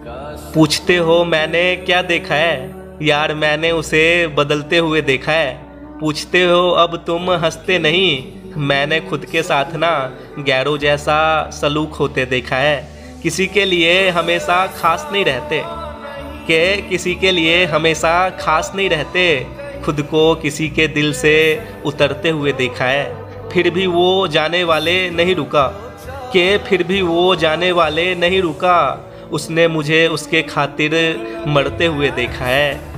पूछते हो मैंने क्या देखा है, यार मैंने उसे बदलते हुए देखा है। पूछते हो अब तुम हंसते नहीं, मैंने खुद के साथ ना गैरों जैसा सलूक होते देखा है। किसी के लिए हमेशा खास नहीं रहते, किसी के लिए हमेशा खास नहीं रहते, खुद को किसी के दिल से उतरते हुए देखा है। फिर भी वो जाने वाले नहीं रुका, फिर भी वो जाने वाले नहीं रुका, उसने मुझे उसके खातिर मरते हुए देखा है।